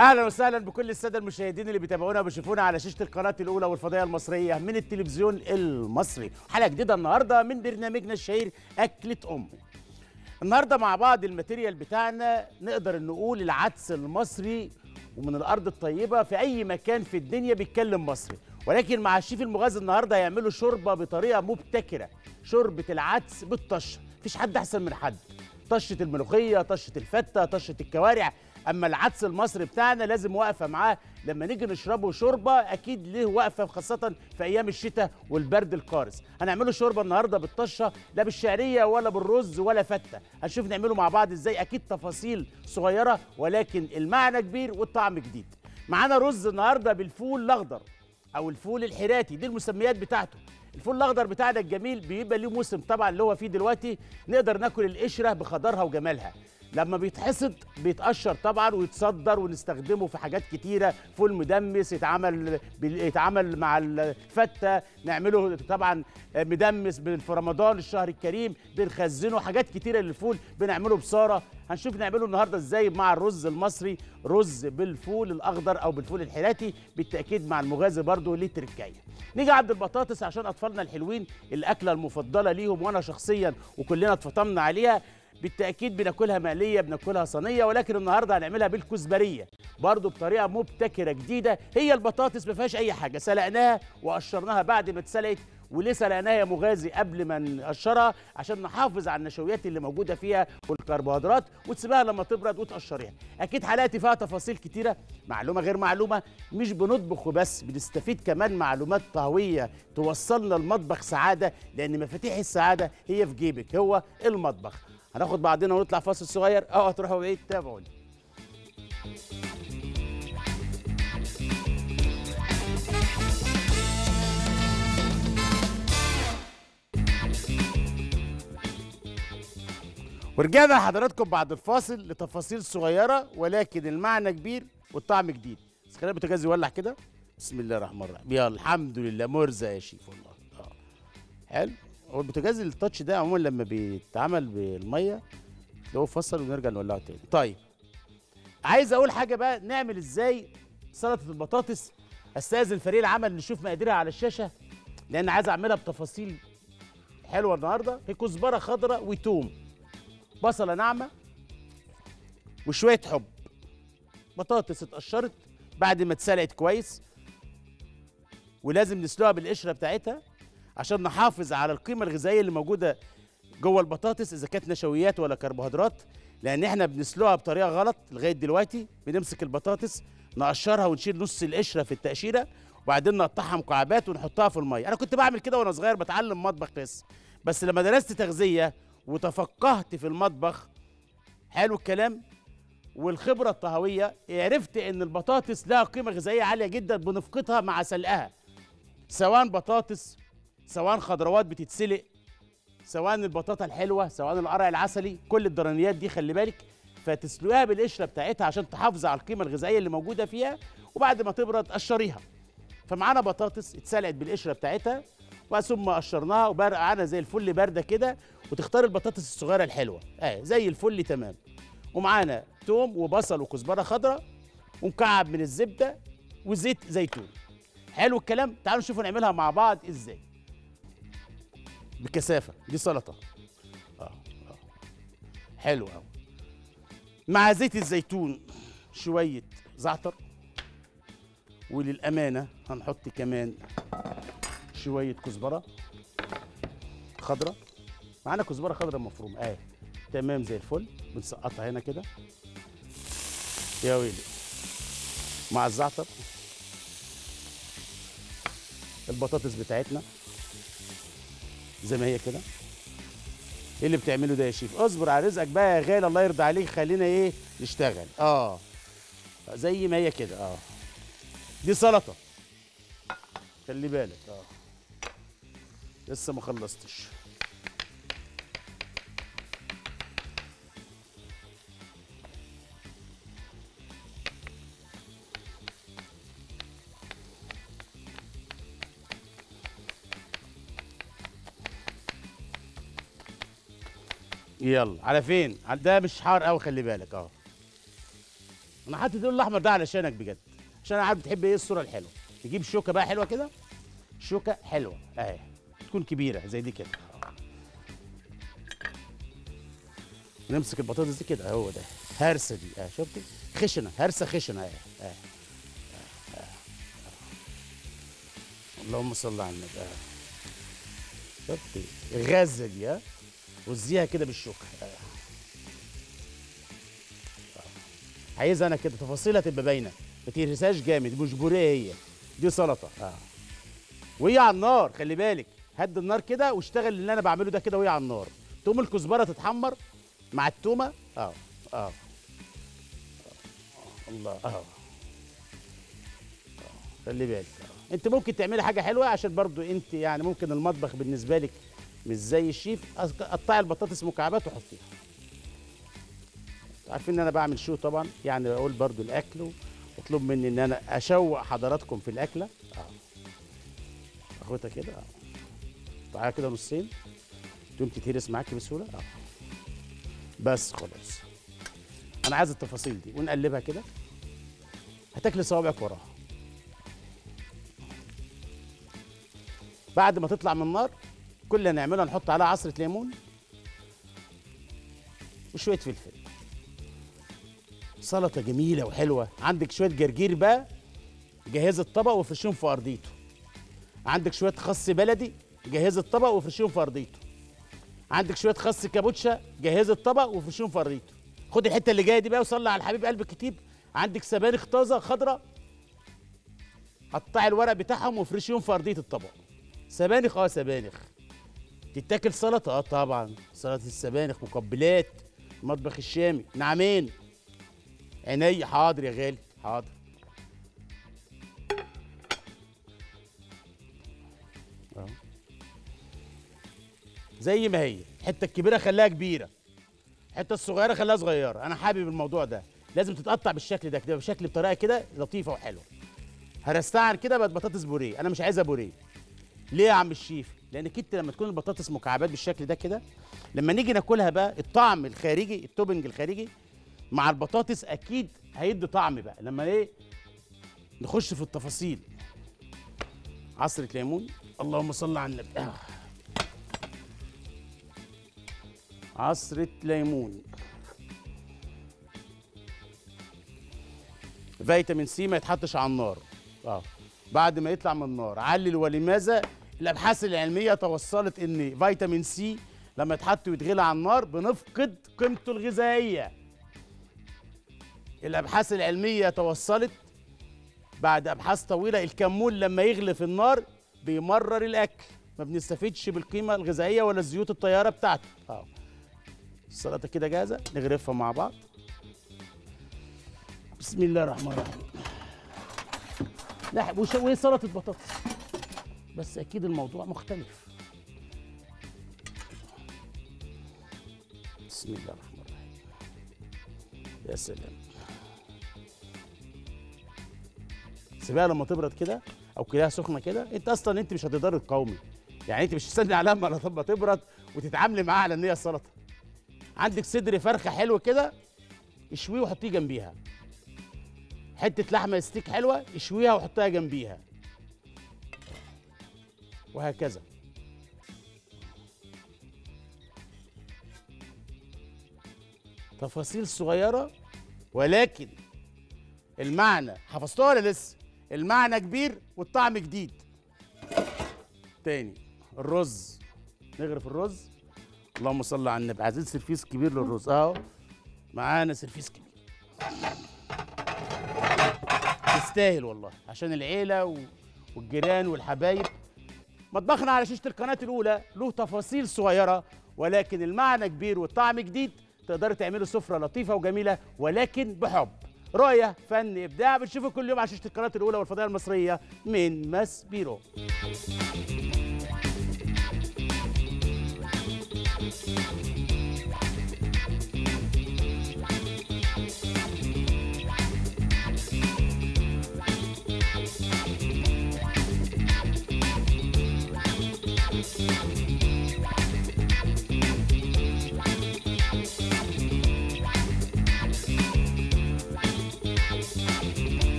اهلا وسهلا بكل الساده المشاهدين اللي بيتابعونا وبيشوفونا على شاشه القناه الاولى والفضائيه المصريه من التلفزيون المصري. حلقه جديده النهارده من برنامجنا الشهير اكله امي. النهارده مع بعض الماتيريال بتاعنا نقدر نقول العدس المصري ومن الارض الطيبه في اي مكان في الدنيا بيتكلم مصري، ولكن مع الشيف المغازي النهارده هيعملوا شوربه بطريقه مبتكره، شوربه العدس بالطشه. مفيش حد احسن من حد. طشه الملوخيه، طشه الفته، طشه الكوارع، اما العدس المصري بتاعنا لازم واقفه معاه. لما نيجي نشربه شوربه اكيد ليه وقفه، خاصه في ايام الشتاء والبرد القارس. هنعمله شوربه النهارده بالطشه، لا بالشعريه ولا بالرز ولا فته. هنشوف نعمله مع بعض ازاي، اكيد تفاصيل صغيره ولكن المعنى كبير والطعم جديد. معانا رز النهارده بالفول الاخضر او الفول الحراتي، دي المسميات بتاعته. الفول الاخضر بتاعنا الجميل بيبقى ليه موسم طبعا اللي هو فيه دلوقتي، نقدر ناكل القشره بخضرها وجمالها. لما بيتحصد بيتقشر طبعا ويتصدر ونستخدمه في حاجات كتيره، فول مدمس يتعمل مع الفته، نعمله طبعا مدمس في رمضان الشهر الكريم، بنخزنه حاجات كتيره للفول، بنعمله بصاره. هنشوف نعمله النهارده ازاي مع الرز المصري، رز بالفول الاخضر او بالفول الحراتي، بالتاكيد مع المغازي برضو ليه تركايه. نيجي عند البطاطس عشان اطفالنا الحلوين الاكله المفضله ليهم، وانا شخصيا وكلنا اتفطمنا عليها. بالتأكيد بناكلها مقلية، بناكلها صينية، ولكن النهارده هنعملها بالكزبرية برضو بطريقة مبتكرة جديدة. هي البطاطس ما فيهاش أي حاجة، سلقناها وقشرناها بعد ما اتسلقت. وليه سلقناها يا مغازي قبل ما نقشرها؟ عشان نحافظ على النشويات اللي موجودة فيها والكربوهيدرات، وتسيبها لما تبرد وتقشريها. أكيد حلقتي فيها تفاصيل كتيرة، معلومة غير معلومة. مش بنطبخ وبس، بنستفيد كمان معلومات طهوية توصلنا المطبخ سعادة، لأن مفاتيح السعادة هي في جيبك، هو المطبخ. هناخد بعضنا ونطلع فاصل صغير. هتروحوا بعيد، تابعوني. ورجعنا لحضراتكم بعد الفاصل لتفاصيل صغيره ولكن المعنى كبير والطعم جديد. بس خلينا البوتاجاز يولع كده. بسم الله الرحمن الرحيم. يلا الحمد لله، مرزق يا شيف والله. حلو. هو البوتاجاز التاتش ده عموما لما بيتعمل بالميه لو فصل ونرجع نولعه تاني. طيب، عايز اقول حاجه بقى، نعمل ازاي سلطه البطاطس. استاذن فريق العمل نشوف مقاديرها على الشاشه، لان عايز اعملها بتفاصيل حلوه النهارده. في كزبره خضراء وتوم، بصله ناعمه، وشويه حب. بطاطس اتقشرت بعد ما اتسلقت كويس، ولازم نسلقها بالقشره بتاعتها عشان نحافظ على القيمه الغذائيه اللي موجوده جوه البطاطس، اذا كانت نشويات ولا كربوهيدرات. لان احنا بنسلقها بطريقه غلط لغايه دلوقتي. بنمسك البطاطس نقشرها ونشيل نص القشره في التقشيره، وبعدين نقطعها مكعبات ونحطها في الميه. انا كنت بعمل كده وانا صغير بتعلم مطبخ لسه، بس لما درست تغذيه وتفقهت في المطبخ، حلو الكلام، والخبره الطهويه، عرفت ان البطاطس لها قيمه غذائيه عاليه جدا بنفقدها مع سلقها. سواء بطاطس، سواء خضروات بتتسلق، سواء البطاطا الحلوه، سواء القرع العسلي، كل الدرنيات دي خلي بالك. فتسلقيها بالقشره بتاعتها عشان تحافظ على القيمه الغذائيه اللي موجوده فيها، وبعد ما تبرد قشريها. فمعانا بطاطس اتسلقت بالقشره بتاعتها، وثم قشرناها وبرقعنا زي الفل بارده كده. وتختار البطاطس الصغيره الحلوه زي الفل تمام. ومعانا توم وبصل وكزبره خضراء ومكعب من الزبده وزيت زيتون. حلو الكلام. تعالوا نشوف نعملها مع بعض ازاي بكثافه. دي سلطه حلو قوي. مع زيت الزيتون شويه زعتر، وللامانه هنحط كمان شويه كزبره خضراء. معانا كزبره خضراء مفرومه تمام زي الفل. بنسقطها هنا كده يا ويلي مع الزعتر. البطاطس بتاعتنا زي ما هي كده. ايه اللي بتعمله ده يا شيف؟ اصبر على رزقك بقى يا غالي، الله يرضى عليك. خلينا نشتغل. زي ما هي كده. دي سلطه، خلي بالك. لسه ما خلصتش. يلا على فين؟ ده مش حار قوي، خلي بالك. انا حاطط اللون الاحمر ده علشانك بجد، عشان انا عارف بتحب ايه الصوره الحلوه. تجيب شوكه بقى حلوه كده، شوكه حلوه اهي، تكون كبيره زي دي كده. نمسك البطاطس دي كده، هو ده هرسه دي شفتي؟ خشنه، هرسه خشنه اهي. اللهم صل على النبي. شفتي الغزه دي؟ وزيها كده بالشوكه. عايز انا كده تفاصيلها تبقى باينه، ما تهرسهاش جامد، مش بوريه، هي دي سلطه وهي على النار. خلي بالك، هد النار كده واشتغل اللي انا بعمله ده كده وهي على النار. تقوم الكزبره تتحمر مع التومه. الله. خلي بالك. انت ممكن تعملي حاجه حلوه، عشان برضو انت يعني ممكن المطبخ بالنسبه لك مش زي الشيف. قطعي البطاطس مكعبات وحطيها. عارفين ان انا بعمل شو طبعا، يعني بقول برضو الاكل مطلوب مني ان انا اشوق حضراتكم في الاكله. اخدها كده قطعها كده نصين، تقوم تتهرس معاكي بسهوله. بس خلاص، انا عايز التفاصيل دي، ونقلبها كده هتاكلي صوابعك وراها. بعد ما تطلع من النار، كل اللي هنعمله هنحط عليها عصره ليمون وشويه فلفل. سلطه جميله وحلوه. عندك شويه جرجير بقى، جهز الطبق وافرشيهم في ارضيته. عندك شويه خس بلدي، جهز الطبق وافرشيهم في ارضيته. عندك شويه خس كابوتشا، جهز الطبق وافرشيهم في ارضيته. خد الحته اللي جايه دي بقى وصلي على الحبيب قلب الكتيب. عندك سبانخ طازه خضراء، قطعي الورق بتاعهم وافرشيهم في ارضيه الطبق. سبانخ سبانخ تتاكل سلطه طبعا. سلطه السبانخ مقبلات المطبخ الشامي. نعمين عيني. حاضر يا غالي، حاضر. زي ما هي، الحته الكبيره خليها كبيره، الحته الصغيره خليها صغيره. انا حابب الموضوع ده، لازم تتقطع بالشكل ده كده، بشكل بطريقه كده لطيفه وحلوه. هرستعن كده بقت بطاطس بوريه. انا مش عايزها بوريه. ليه يا عم الشيف؟ لانك انت لما تكون البطاطس مكعبات بالشكل ده كده، لما نيجي ناكلها بقى الطعم الخارجي، التوبنج الخارجي مع البطاطس اكيد هيدي طعم بقى. لما ايه نخش في التفاصيل. عصره ليمون، اللهم صل على النبي. عصره ليمون. فيتامين سي ما يتحطش على النار. بعد ما يطلع من النار علل. ولماذا؟ الابحاث العلميه توصلت ان فيتامين سي لما يتحط ويتغلى على النار بنفقد قيمته الغذائيه. الابحاث العلميه توصلت بعد ابحاث طويله الكمون لما يغلي في النار بيمرر الاكل، ما بنستفيدش بالقيمه الغذائيه ولا الزيوت الطياره بتاعته. السلطه كده جاهزه، نغرفها مع بعض. بسم الله الرحمن الرحيم. لا وهي سلطه بطاطس، بس اكيد الموضوع مختلف. بسم الله الرحمن الرحيم. يا سلام. سيبها لما تبرد كده او كلها سخنه كده. انت اصلا انت مش هتقدر تقاومي، يعني انت مش هتستني عليها لما تبرد وتتعاملي معاها على ان هي سلطه. عندك صدر فرخه حلو كده، اشويه وحطيه جنبيها. حته لحمه ستيك حلوه، اشويها وحطها جنبيها، وهكذا. تفاصيل صغيره ولكن المعنى حفظتوها ولا لسه؟ المعنى كبير والطعم جديد. تاني، الرز. نغرف الرز. اللهم صل على النبي. عايزين سرفيس كبير للرز اهو. معانا سرفيس كبير. تستاهل والله، عشان العيله والجيران والحبايب. مطبخنا على شاشه القناه الاولى له تفاصيل صغيره ولكن المعنى كبير والطعم جديد. تقدروا تعملوا سفره لطيفه وجميله ولكن بحب. رؤيه، فن، ابداع، بنشوفه كل يوم على شاشه القناه الاولى والفضائيه المصريه من ماسبيرو.